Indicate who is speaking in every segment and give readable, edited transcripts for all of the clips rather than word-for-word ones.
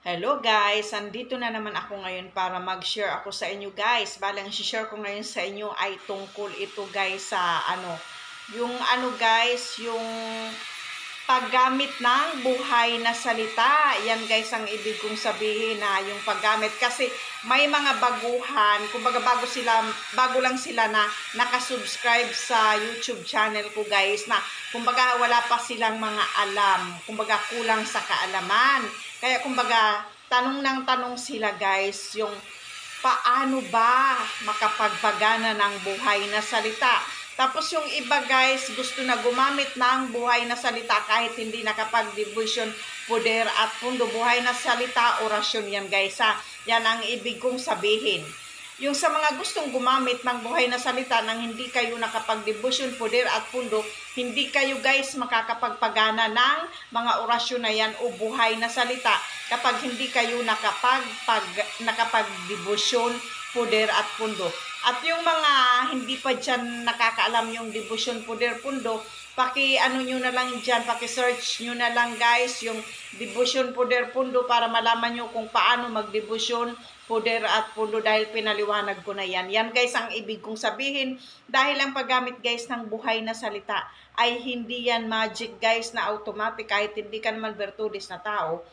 Speaker 1: Hello guys! Andito na naman ako ngayon para mag-share ako sa inyo guys. Balang share ko ngayon sa inyo ay tungkol ito guys sa guys, yung paggamit ng buhay na salita. Yan guys ang ibig kong sabihin na yung paggamit. Kasi may mga baguhan, kumbaga bago lang sila na nakasubscribe sa YouTube channel ko guys na kumbaga wala pa silang mga alam. Kumbaga kulang sa kaalaman. Kaya kumbaga tanong ng tanong sila guys yung paano ba makapagpagana ng buhay na salita. Tapos yung iba guys, gusto na gumamit ng buhay na salita kahit hindi nakapag-devotion, poder at pundo. Buhay na salita, orasyon yan guys ha. Yan ang ibig kong sabihin. Yung sa mga gustong gumamit ng buhay na salita nang hindi kayo nakapag-devotion, poder at pundo, hindi kayo guys makakapagpagana ng mga orasyon na yan o buhay na salita kapag hindi kayo nakapag-devotion, poder at pundo. At yung mga hindi pa dyan nakakaalam yung devotion, poder, pundo, paki-ano nyo na lang dyan, paki-search nyo na lang guys yung devotion, poder, pundo para malaman nyo kung paano mag-devotion, poder at pundo dahil pinaliwanag ko na yan. Yan guys ang ibig kong sabihin dahil ang paggamit guys ng buhay na salita ay hindi yan magic guys na automatic kahit hindi ka naman virtudes na tao.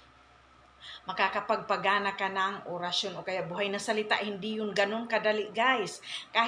Speaker 1: Makakapagpagana ka ng orasyon o kaya buhay na salita, hindi yun ganun kadali guys.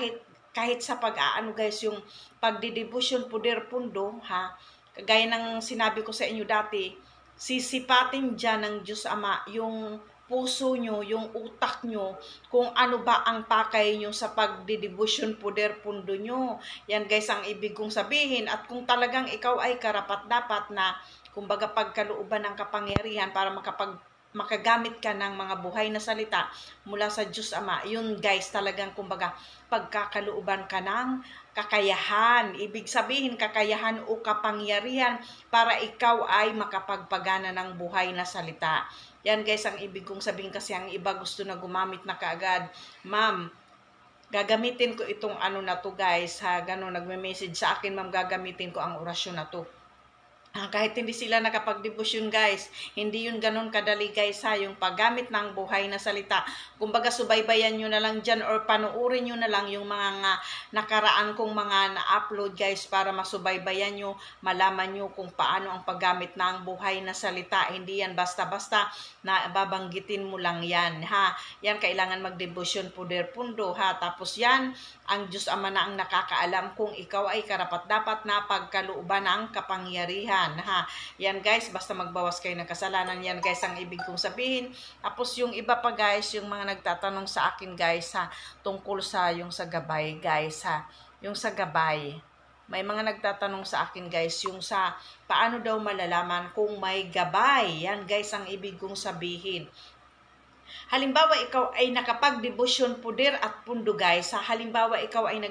Speaker 1: Kahit sa pag-aano guys, yung pagdidevotion, poder, pundo, ha, kagaya ng sinabi ko sa inyo dati, sisipatin dyan ng Diyos Ama yung puso nyo, yung utak nyo, kung ano ba ang pakay nyo sa pagdidevotion, poder, pundo nyo. Yan guys ang ibig kong sabihin. At kung talagang ikaw ay karapat-dapat na, kumbaga pagkalooban ng kapangyarihan para makagamit ka ng mga buhay na salita mula sa Diyos Ama, yun guys talagang kumbaga pagkakalooban ka ng kakayahan. Ibig sabihin kakayahan o kapangyarihan para ikaw ay makapagpagana ng buhay na salita. Yan guys ang ibig kong sabihin kasi ang iba gusto na gumamit na kaagad. Ma'am, gagamitin ko itong ano na to guys ha, gano'n nagme-message sa akin, ma'am gagamitin ko ang orasyon na to. Kahit hindi sila nakapag-devotion guys, hindi yun ganun kadali guys ha, yung paggamit ng buhay na salita. Kumbaga subaybayan nyo na lang dyan or panuorin nyo na lang yung mga nakaraan kong mga na-upload guys para masubaybayan nyo, malaman nyo kung paano ang paggamit ng buhay na salita. Hindi yan basta-basta na babanggitin mo lang yan ha. Yan kailangan mag-devotion, poder, pundo ha. Tapos yan, ang Diyos Ama na ang nakakaalam kung ikaw ay karapat-dapat na pagkalooban ng kapangyarihan. Ha, yan guys, basta magbawas kayo ng kasalanan. Yan guys ang ibig kong sabihin. Tapos yung iba pa guys, yung mga nagtatanong sa akin guys ha, tungkol sa yung sa gabay guys ha, yung sa gabay. May mga nagtatanong sa akin guys, yung sa paano daw malalaman kung may gabay. Yan guys ang ibig kong sabihin. Halimbawa, ikaw ay nakapag-devotion, poder at pundo guys. Halimbawa, ikaw ay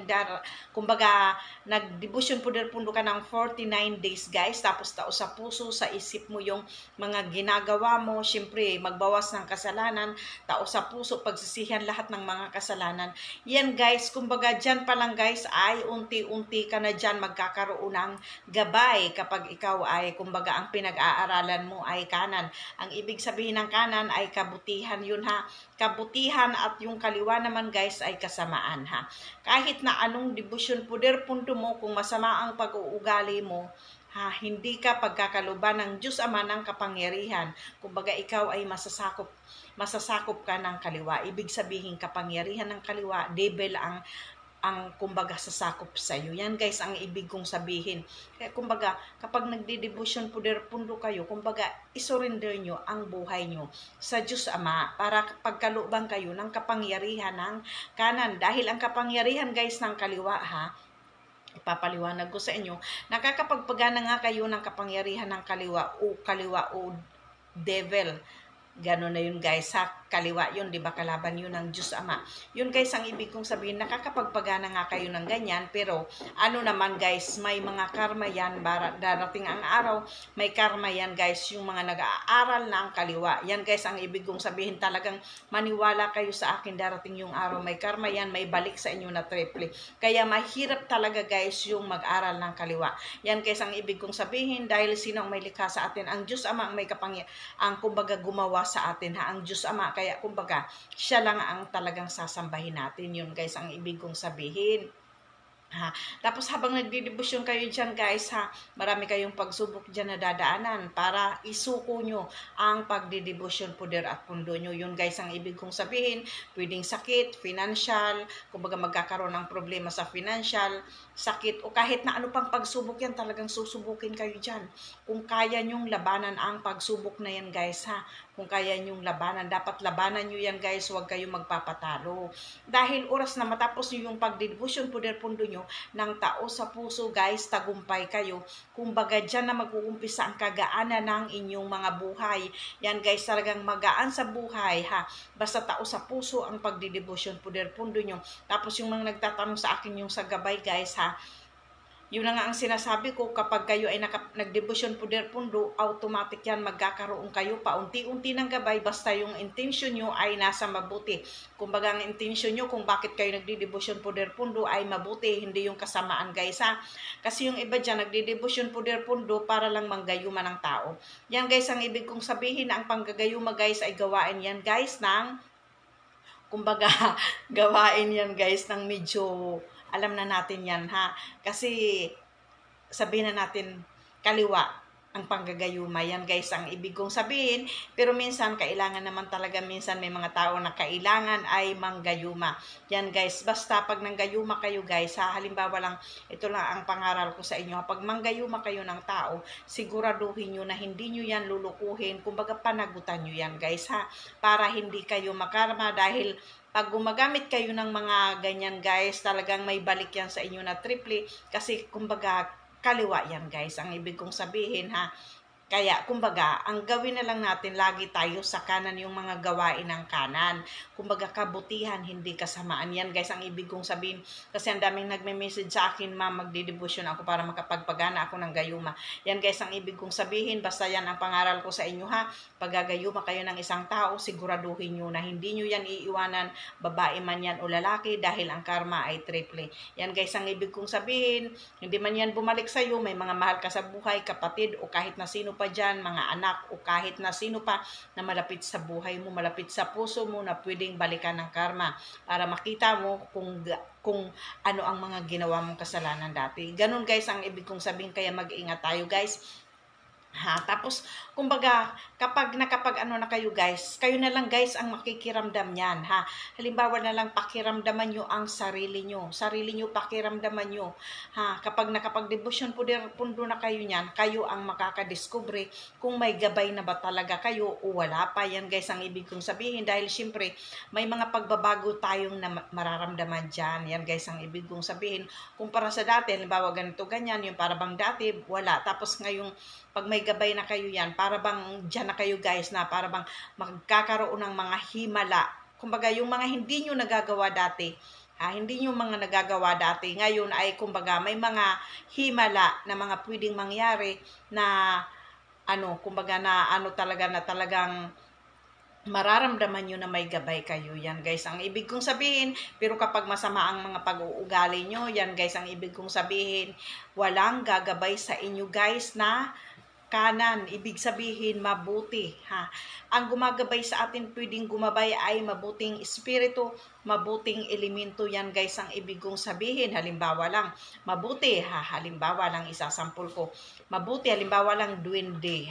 Speaker 1: nag-devotion, poder, pundo ka ng 49 days guys. Tapos tao sa puso, sa isip mo yung mga ginagawa mo. Siyempre, magbawas ng kasalanan. Tao sa puso, pagsisihan lahat ng mga kasalanan. Yan guys, kumbaga dyan pa lang guys ay unti-unti ka na dyan magkakaroon ng gabay kapag ikaw ay kumbaga ang pinag-aaralan mo ay kanan. Ang ibig sabihin ng kanan ay kabutihan yun ha. Kabutihan at yung kaliwa naman guys ay kasamaan ha. Kahit na anong devotion, poder, pundo mo, kung masama ang pag-uugali mo, ha, hindi ka pagkakaluban ng Diyos Ama ng kapangyarihan. Kumbaga ikaw ay masasakop ka ng kaliwa. Ibig sabihin kapangyarihan ng kaliwa, devil ang kumbaga sasakop sa iyo. Yan guys ang ibig kong sabihin. Kaya kumbaga kapag nagde-devotion, poder, pundo kayo, kumbaga isurrender nyo ang buhay nyo sa Diyos Ama para pagkalooban kayo ng kapangyarihan ng kanan. Dahil ang kapangyarihan guys ng kaliwa ha, ipapaliwanag ko sa inyo, nakakapagpagana nga kayo ng kapangyarihan ng kaliwa o devil. Gano'n na yun guys, sa kaliwa yun, di ba, kalaban yun ng Diyos Ama. Yun guys ang ibig kong sabihin, nakakapagpagana nga kayo ng ganyan, pero ano naman guys, may mga karma yan, darating ang araw, may karma yan guys, yung mga nag-aaral na ang kaliwa. Yan guys ang ibig kong sabihin, talagang maniwala kayo sa akin, darating yung araw, may karma yan, may balik sa inyo na triple. Kaya mahirap talaga guys yung mag-aral ng kaliwa. Yan guys ang ibig kong sabihin, dahil sino ang may likha sa atin? Ang Diyos Ama ang may ang kumbaga gumawa gagawa sa atin ha, ang Diyos Ama. Kaya kumbaga, siya lang ang talagang sasambahin natin. Yun guys, ang ibig kong sabihin. Ha. Tapos habang nagdidebosyon kayo dyan guys ha, marami kayong pagsubok dyan na dadaanan para isuko nyo ang pagdidebosyon, puder at pundo nyo. Yun guys ang ibig kong sabihin. Pwedeng sakit, financial, kumbaga magkakaroon ng problema sa financial, sakit o kahit na ano pang pagsubok yan, talagang susubukin kayo dyan. Kung kaya nyong labanan ang pagsubok na yan guys ha, kung kaya nyong labanan, dapat labanan nyo yan guys, huwag kayong magpapatalo. Dahil oras na matapos nyo yung pagdedebosyon, puder pundo nyo, ng tao sa puso guys, tagumpay kayo. Kumbaga dyan na mag-uumpisa ang kagaanan ng inyong mga buhay. Yan guys, talagang magaan sa buhay ha. Basta tao sa puso ang pagdedebosyon, puder pundo nyo. Tapos yung mga nagtatanong sa akin yung sa gabay guys ha, yun na nga ang sinasabi ko, kapag kayo ay nagdebosyon, puder pundo, automatic yan, magkakaroon kayo paunti-unti ng gabay, basta yung intention nyo ay nasa mabuti. Kumbaga ang intention nyo kung bakit kayo nagdedebosyon, puder pundo ay mabuti, hindi yung kasamaan guys ha. Kasi yung iba dyan, nagdedebosyon, puder pundo para lang manggayuma ng tao. Yan guys, ang ibig kong sabihin, ang panggagayuma guys ay gawain yan guys ng, kumbaga, gawain yan guys ng medyo, alam na natin yan ha. Kasi sabihin na natin kaliwa ang panggagayuma. Yan guys ang ibig kong sabihin. Pero minsan kailangan naman talaga, minsan may mga tao na kailangan ay manggayuma. Yan guys, basta pag nanggayuma kayo guys ha, halimbawa lang, ito lang ang pangaral ko sa inyo. Pag manggayuma kayo ng tao, siguraduhin nyo na hindi nyo yan lulukuhin. Kumbaga panagutan nyo yan guys ha, para hindi kayo makarma. Dahil pag gumagamit kayo ng mga ganyan guys, talagang may balik yan sa inyo na triple. Kasi kumbaga kaliwa yan guys, ang ibig kong sabihin ha. Kaya, kumbaga, ang gawin na lang natin, lagi tayo sa kanan yung mga gawain ng kanan. Kumbaga, kabutihan, hindi kasamaan. Yan, guys, ang ibig kong sabihin. Kasi ang daming nagme-message sa akin, ma'am, magdedebosyon ako para makapagpagana ako ng gayuma. Yan, guys, ang ibig kong sabihin. Basta yan ang pangaral ko sa inyo, ha. Pag gagayuma kayo ng isang tao, siguraduhin nyo na hindi nyo yan iiwanan, babae man yan o lalaki, dahil ang karma ay triple. Yan, guys, ang ibig kong sabihin. Hindi man yan bumalik sa'yo, may mga mahal ka sa buhay, kapatid, o kahit na sino pa dyan, mga anak o kahit na sino pa na malapit sa buhay mo, malapit sa puso mo na pwedeng balikan ng karma para makita mo kung ano ang mga ginawa mong kasalanan dati. Ganun guys ang ibig kong sabihin, kaya mag-ingat tayo guys. Ha, tapos kumbaga kapag ano na kayo guys, kayo na lang guys ang makikiramdam niyan ha. Halimbawa na lang pakiramdaman nyo ang sarili nyo pakiramdaman nyo ha. Kapag nakapagdebosyon pundo na kayo niyan, kayo ang makakadiskubre kung may gabay na ba talaga kayo o wala pa. Yan guys ang ibig kong sabihin, dahil syempre may mga pagbabago tayong mararamdaman dyan. Yan guys ang ibig kong sabihin, kumpara sa dati, halimbawa ganito ganyan, yung para bang dati wala, tapos ngayong pag may gabay na kayo yan, para bang dyan na kayo guys, na para bang magkakaroon ng mga himala. Kumbaga yung mga hindi nyo nagagawa dati, hindi nyo mga nagagawa dati, ngayon ay kumbaga may mga himala na mga pwedeng mangyari na kumbaga na talagang mararamdaman nyo na may gabay kayo. Yan guys ang ibig kong sabihin. Pero kapag masama ang mga pag-uugali nyo, yan guys ang ibig kong sabihin, walang gagabay sa inyo guys na kanan, ibig sabihin mabuti ha. Ang gumagabay sa atin, pwedeng gumabay ay mabuting espiritu, mabuting elemento. Yan guys ang ibig kong sabihin. Halimbawa lang mabuti ha, halimbawa lang isasampul ko, mabuti halimbawa lang duwende,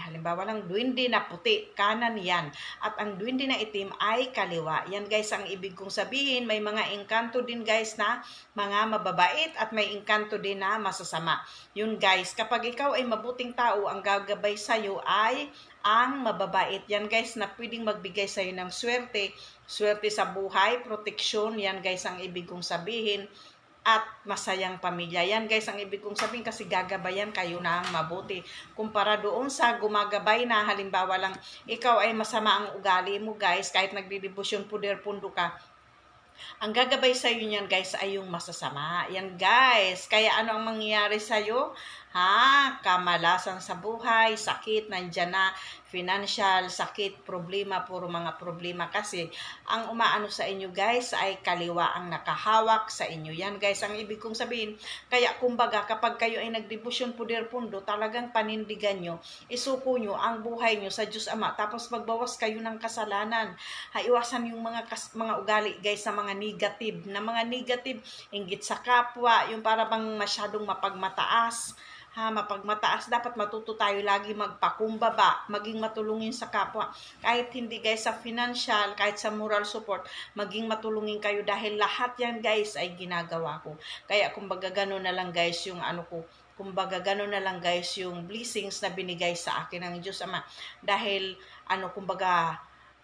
Speaker 1: na puti, kanan yan, at ang duwende na itim ay kaliwa. Yan guys ang ibig kong sabihin. May mga engkanto din guys na mga mababait at may engkanto din na masasama. Yun guys, kapag ikaw ay mabuting tao, ang gagabay sa'yo ay ang mababait. Yan guys na pwedeng magbigay sa'yo ng swerte sa buhay, proteksyon. Yan guys ang ibig kong sabihin, at masayang pamilya. Yan guys ang ibig kong sabihin, kasi gagabayan kayo ng mabuti. Kumpara doon sa gumagabay na halimbawa lang ikaw ay masama ang ugali mo guys, kahit nagdedebosyon pundo ka, ang gagabay sa iyo niyan guys ay yung masasama. Yan guys. Kaya ano ang mangyayari sa iyo? Ha, kamalasan sa buhay, sakit, nandyan na, financial, sakit, problema, puro mga problema. Kasi, ang umaano sa inyo guys, ay kaliwa ang nakahawak sa inyo. Yan guys, ang ibig kong sabihin. Kaya, kumbaga, kapag kayo ay nagdebosyon puder pundo, talagang panindigan nyo, isuko nyo ang buhay nyo sa Diyos Ama. Tapos, magbawas kayo ng kasalanan. Iwasan yung mga ugali guys, na mga negative, inggit sa kapwa, yung para bang masyadong mapagmataas. Mapagmataas, dapat matuto tayo lagi magpakumbaba, maging matulungin sa kapwa. Kahit hindi guys sa financial, kahit sa moral support, maging matulungin kayo dahil lahat yan guys ay ginagawa ko. Kaya kumbaga gano'n na lang guys yung ano ko, kumbaga gano'n na lang guys yung blessings na binigay sa akin ng Diyos Ama. Dahil kumbaga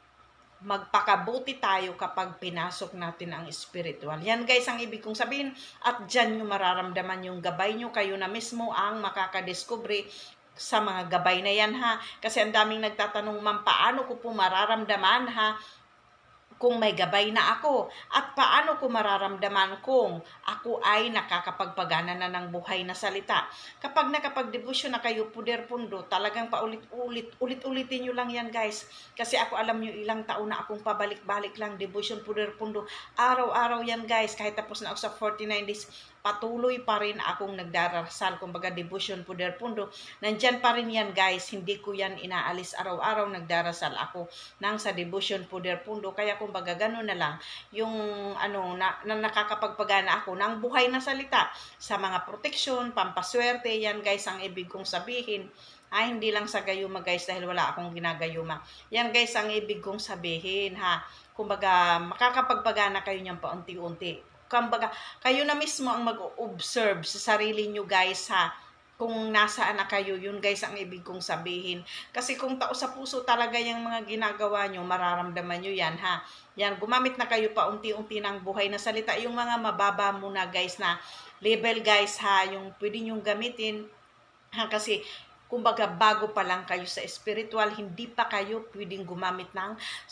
Speaker 1: magpakabuti tayo kapag pinasok natin ang spiritual. Yan guys ang ibig kong sabihin, at dyan nyo mararamdaman yung gabay nyo, kayo na mismo ang makakadiscovery sa mga gabay na yan ha. Kasi ang daming nagtatanong, ma'am, paano ko po mararamdaman ha kung may gabay na ako? At paano ko mararamdaman kung ako ay nakakapagpagana na ng buhay na salita? Kapag nakapag-devotion na kayo, puder pundo, talagang ulit-ulitin nyo lang yan guys. Kasi ako alam nyo, ilang taon na akong pabalik-balik lang, devotion, puder pundo. Araw-araw yan guys, kahit tapos na ako sa 49 days, patuloy pa rin akong nagdarasal, kumbaga devotion, puder pundo. Nandyan pa rin yan guys, hindi ko yan inaalis. Araw-araw nagdarasal ako nang sa devotion, puder pundo. Kaya kumbaga gano'n na lang yung na nakakapagpagana ako ng buhay na salita sa mga proteksyon, pampaswerte. Yan guys ang ibig kong sabihin. Hindi lang sa gayuma guys, dahil wala akong ginagayuma. Yan guys ang ibig kong sabihin ha. Kumbaga makakapagpagana kayo niyan paunti-unti. Kumbaga, kayo na mismo ang mag-observe sa sarili nyo guys ha, kung nasaan na kayo, yun guys ang ibig kong sabihin. Kasi kung tao sa puso talaga yung mga ginagawa nyo, mararamdaman nyo yan ha. Yan, gumamit na kayo pa unti-unti ng buhay na salita. Yung mga mababa muna guys na level guys ha, yung pwede nyong gamitin ha, kasi kumbaga bago pa lang kayo sa spiritual, hindi pa kayo pwedeng gumamit ng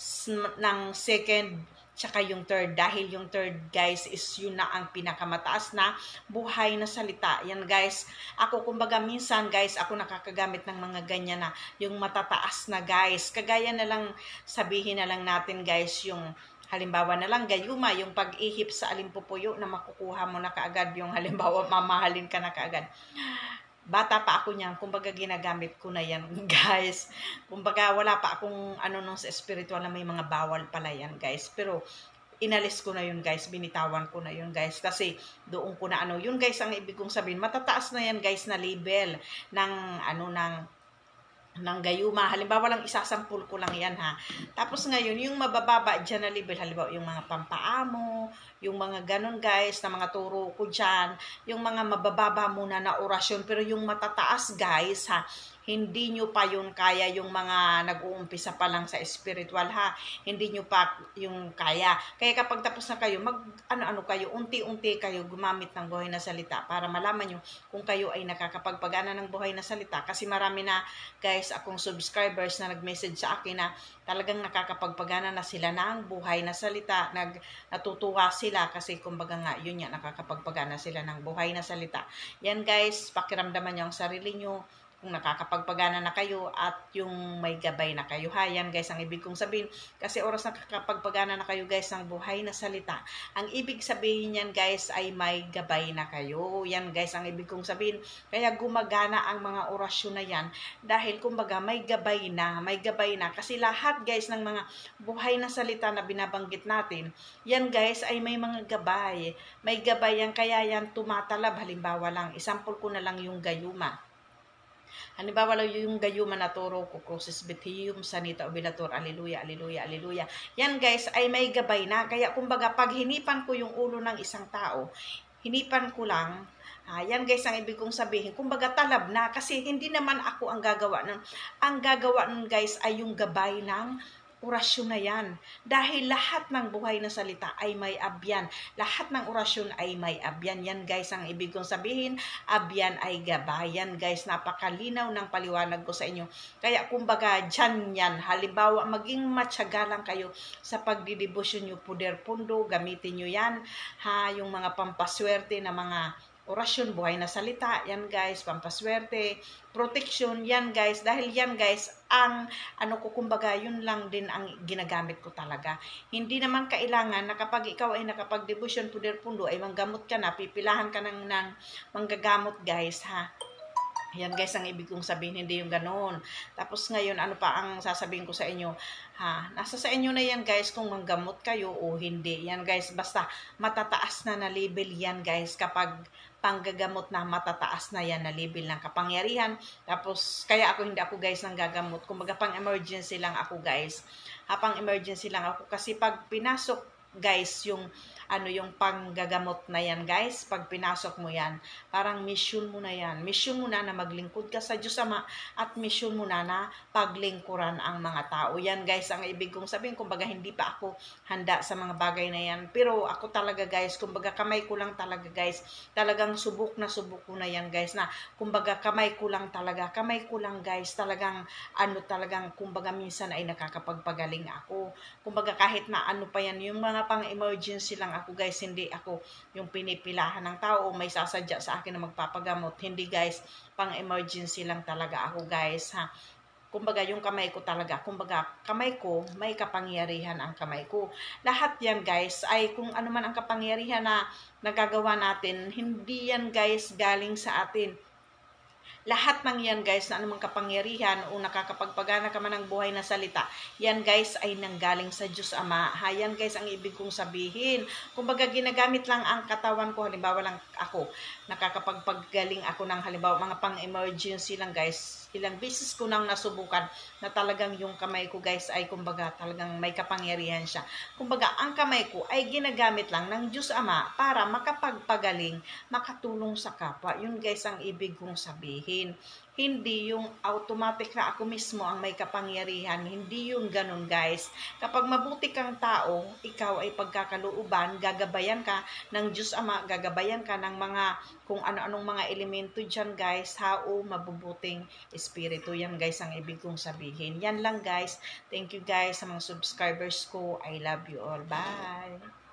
Speaker 1: second tsaka yung third, dahil yung third guys is yun na ang pinakamataas na buhay na salita. Yan guys, ako kumbaga minsan guys, ako nakakagamit ng mga ganyan na yung matataas na guys. Kagaya na lang, sabihin na lang natin guys, yung halimbawa na lang gayuma, yung pag-ihip sa alimpupuyo na makukuha mo na kaagad, yung halimbawa mamahalin ka na kaagad. Bata pa ako niyan, kumbaga ginagamit ko na yan guys. Kumbaga wala pa akong nung sa spiritual na may mga bawal pala yan guys. Pero inalis ko na yun guys, binitawan ko na yun guys. Kasi doon ko na yun guys ang ibig kong sabihin. Matataas na yan guys na label ng ng gayuma. Halimbawa lang, isasampul ko lang yan ha. Tapos ngayon, yung mabababa dyan na level, halimbawa yung mga pampaamo, yung mga ganun guys, na mga turo ko dyan, yung mga mabababa muna na orasyon, pero yung matataas guys ha, hindi nyo pa yun kaya, yung mga nag-uumpisa pa lang sa spiritual ha, hindi nyo pa yung kaya. Kaya kapag tapos na kayo, kayo, unti-unti kayo gumamit ng buhay na salita para malaman nyo kung kayo ay nakakapagpagana ng buhay na salita. Kasi marami na guys akong subscribers na nag-message sa akin na talagang nakakapagpagana na sila ng buhay na salita, natutuwa sila kasi kumbaga nga yun yan, nakakapagpagana sila ng buhay na salita. Yan guys, pakiramdaman nyo ang sarili nyo kung nakakapagpagana na kayo at yung may gabay na kayo. Yan guys ang ibig kong sabihin. Kasi oras nakakapagpagana na kayo guys ng buhay na salita, ang ibig sabihin yan guys ay may gabay na kayo. Yan guys ang ibig kong sabihin. Kaya gumagana ang mga orasyon na yan dahil kumbaga may gabay na. Kasi lahat guys ng mga buhay na salita na binabanggit natin, yan guys ay may mga gabay. May gabay yan, kaya yan tumatalab. Halimbawa lang, isampol ko na lang yung gayuma. Halimbawa lang yung gayuma na turo ko, Crucis Betium, Sanita Obilator, Alleluia, Alleluia, Alleluia. Yan guys ay may gabay na. Kaya kumbaga pag hinipan ko yung ulo ng isang tao, hinipan ko lang, yan guys ang ibig kong sabihin. Kumbaga talab na kasi hindi naman ako ang gagawa nun. Ang gagawa nun guys ay yung gabay ng orasyon na yan. Dahil lahat ng buhay na salita ay may abyan. Lahat ng orasyon ay may abyan. Yan guys ang ibig kong sabihin. Abyan ay gabayan guys. Napakalinaw ng paliwanag ko sa inyo. Kaya kumbaga dyan yan. Halimbawa maging matyaga lang kayo sa pagdidebosyon nyo. Puder pundo, gamitin nyo yan. Yung mga pampaswerte na mga orasyon, buhay na salita, yan guys, pampaswerte, protection, yan guys, dahil yan guys, ang ano ko, kumbaga, yun lang din ang ginagamit ko talaga. Hindi naman kailangan na kapag ikaw ay nakapag-devotion puder pundo, ay manggamot ka na, pipilahan ka ng manggagamot guys, ha. Yan guys, ang ibig kong sabihin, hindi yung ganoon. Tapos ngayon, ano pa ang sasabihin ko sa inyo? Ha, nasa sa inyo na yan guys kung manggamot kayo o hindi. Yan guys, basta matataas na level yan guys kapag panggagamot na matataas na yan na level ng kapangyarihan. Tapos, kaya hindi ako guys nang gagamot. Kumbaga pang emergency lang ako guys. Pang emergency lang ako kasi pag pinasok guys yung yung panggagamot na yan guys, pag pinasok mo yan, parang mission mo na yan. Mission mo na maglingkod ka sa Diyos Ama at mission mo na paglingkuran ang mga tao. Yan guys, ang ibig kong sabihin, kumbaga hindi pa ako handa sa mga bagay na yan. Pero ako talaga guys, kumbaga kamay ko lang talaga guys, talagang subok ko na yan guys, na kumbaga kamay ko lang guys, talagang talagang kumbaga minsan ay nakakapagpagaling ako. Kumbaga kahit na pa yan, yung mga pang-emergency lang ako guys, hindi ako yung pinipilahan ng tao o may sasadya sa akin na magpapagamot. Hindi guys, pang-emergency lang talaga ako guys, ha. Kumbaga yung kamay ko talaga, kumbaga kamay ko, may kapangyarihan ang kamay ko. Lahat yan guys, ay kung ano man ang kapangyarihan na nagagawa natin, hindi yan guys galing sa atin. Lahat ng yan guys na anumang kapangyarihan o nakakapagpagana ka man ng buhay na salita, yan guys ay nanggaling sa Diyos Ama. Yan guys ang ibig kong sabihin. Kumbaga ginagamit lang ang katawan ko, halimbawa lang ako, nakakapagpagaling ako ng halimbawa mga pang-emergency lang guys. Ilang beses ko nang nasubukan na talagang yung kamay ko guys ay kumbaga talagang may kapangyarihan siya. Kumbaga ang kamay ko ay ginagamit lang ng Diyos Ama para makapagpagaling, makatulong sa kapwa. Yun guys ang ibig kong sabihin. Hindi yung automatic na ako mismo ang may kapangyarihan. Hindi yung ganun guys. Kapag mabuti kang tao, ikaw ay pagkakalooban, gagabayan ka ng Diyos Ama, gagabayan ka ng mga kung ano-anong mga elemento dyan guys, o mabubuting espiritu. Yan guys ang ibig kong sabihin. Yan lang guys. Thank you guys sa mga subscribers ko. I love you all. Bye!